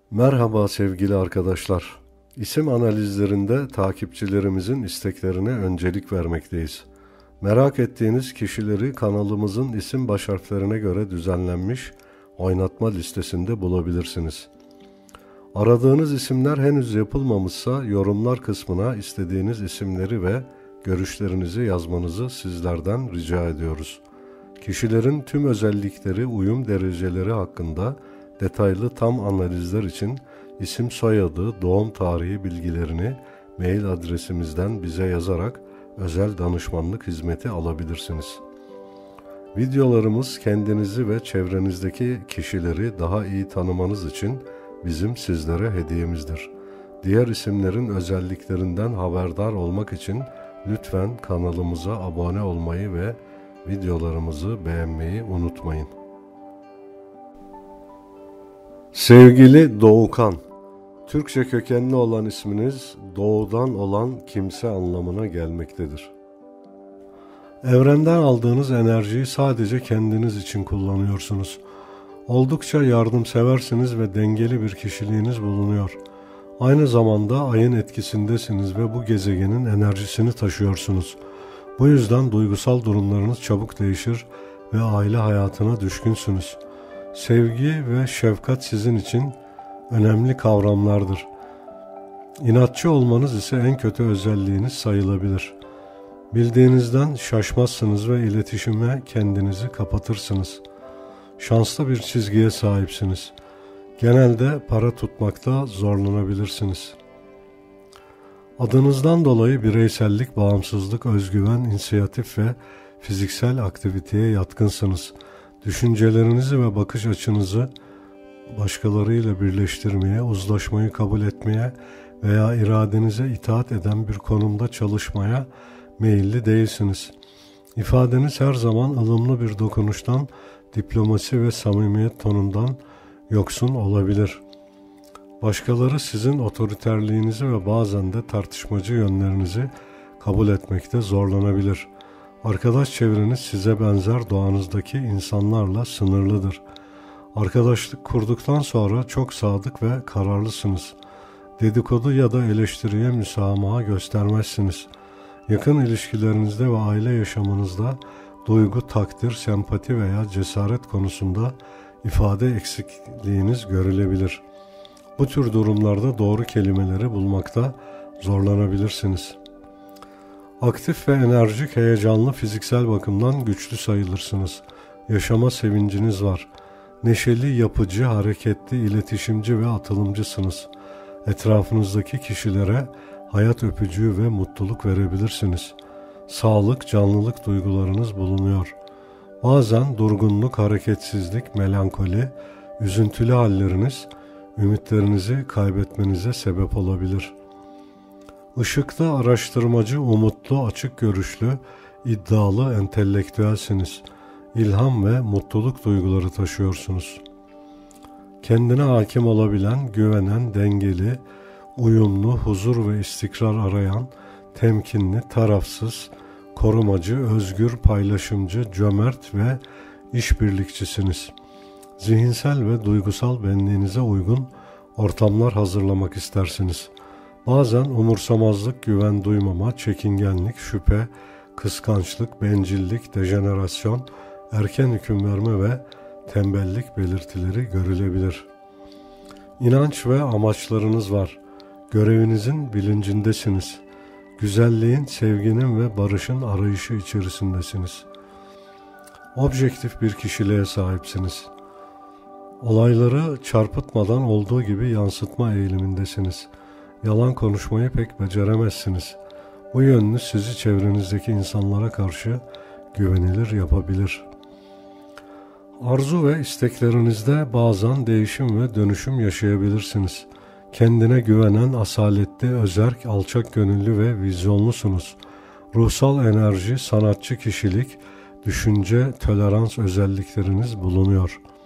Merhaba sevgili arkadaşlar. İsim analizlerinde takipçilerimizin isteklerine öncelik vermekteyiz. Merak ettiğiniz kişileri kanalımızın isim baş harflerine göre düzenlenmiş oynatma listesinde bulabilirsiniz. Aradığınız isimler henüz yapılmamışsa yorumlar kısmına istediğiniz isimleri ve görüşlerinizi yazmanızı sizlerden rica ediyoruz. Kişilerin tüm özellikleri, uyum dereceleri hakkında detaylı tam analizler için isim, soyadı, doğum tarihi bilgilerini mail adresimizden bize yazarak özel danışmanlık hizmeti alabilirsiniz. Videolarımız kendinizi ve çevrenizdeki kişileri daha iyi tanımanız için bizim sizlere hediyemizdir. Diğer isimlerin özelliklerinden haberdar olmak için lütfen kanalımıza abone olmayı ve videolarımızı beğenmeyi unutmayın. Sevgili Doğukan, Türkçe kökenli olan isminiz doğudan olan kimse anlamına gelmektedir. Evrenden aldığınız enerjiyi sadece kendiniz için kullanıyorsunuz. Oldukça yardımseversiniz ve dengeli bir kişiliğiniz bulunuyor. Aynı zamanda ayın etkisindesiniz ve bu gezegenin enerjisini taşıyorsunuz. Bu yüzden duygusal durumlarınız çabuk değişir ve aile hayatına düşkünsünüz. Sevgi ve şefkat sizin için önemli kavramlardır. İnatçı olmanız ise en kötü özelliğiniz sayılabilir. Bildiğinizden şaşmazsınız ve iletişime kendinizi kapatırsınız. Şanslı bir çizgiye sahipsiniz. Genelde para tutmakta zorlanabilirsiniz. Adınızdan dolayı bireysellik, bağımsızlık, özgüven, inisiyatif ve fiziksel aktiviteye yatkınsınız. Düşüncelerinizi ve bakış açınızı başkalarıyla birleştirmeye, uzlaşmayı kabul etmeye veya iradenize itaat eden bir konumda çalışmaya meyilli değilsiniz. İfadeniz her zaman ılımlı bir dokunuştan, diplomasi ve samimiyet tonundan yoksun olabilir. Başkaları sizin otoriterliğinizi ve bazen de tartışmacı yönlerinizi kabul etmekte zorlanabilir. Arkadaş çevreniz size benzer doğanızdaki insanlarla sınırlıdır. Arkadaşlık kurduktan sonra çok sadık ve kararlısınız. Dedikodu ya da eleştiriye müsamaha göstermezsiniz. Yakın ilişkilerinizde ve aile yaşamınızda duygu, takdir, sempati veya cesaret konusunda ifade eksikliğiniz görülebilir. Bu tür durumlarda doğru kelimeleri bulmakta zorlanabilirsiniz. Aktif ve enerjik, heyecanlı, fiziksel bakımdan güçlü sayılırsınız. Yaşama sevinciniz var. Neşeli, yapıcı, hareketli, iletişimci ve atılımcısınız. Etrafınızdaki kişilere hayat öpücüğü ve mutluluk verebilirsiniz. Sağlık, canlılık duygularınız bulunuyor. Bazen durgunluk, hareketsizlik, melankoli, üzüntülü halleriniz ümitlerinizi kaybetmenize sebep olabilir. Işıkta araştırmacı, umutlu, açık görüşlü, iddialı, entelektüelsiniz. İlham ve mutluluk duyguları taşıyorsunuz. Kendine hakim olabilen, güvenen, dengeli, uyumlu, huzur ve istikrar arayan, temkinli, tarafsız, korumacı, özgür, paylaşımcı, cömert ve işbirlikçisiniz. Zihinsel ve duygusal benliğinize uygun ortamlar hazırlamak istersiniz. Bazen umursamazlık, güven duymama, çekingenlik, şüphe, kıskançlık, bencillik, dejenerasyon, erken hüküm verme ve tembellik belirtileri görülebilir. İnanç ve amaçlarınız var. Görevinizin bilincindesiniz. Güzelliğin, sevginin ve barışın arayışı içerisindesiniz. Objektif bir kişiliğe sahipsiniz. Olayları çarpıtmadan olduğu gibi yansıtma eğilimindesiniz. Yalan konuşmayı pek beceremezsiniz. Bu yönünüz sizi çevrenizdeki insanlara karşı güvenilir yapabilir. Arzu ve isteklerinizde bazen değişim ve dönüşüm yaşayabilirsiniz. Kendine güvenen, asaletli, özerk, alçak gönüllü ve vizyonlusunuz. Ruhsal enerji, sanatçı kişilik, düşünce, tolerans özellikleriniz bulunuyor.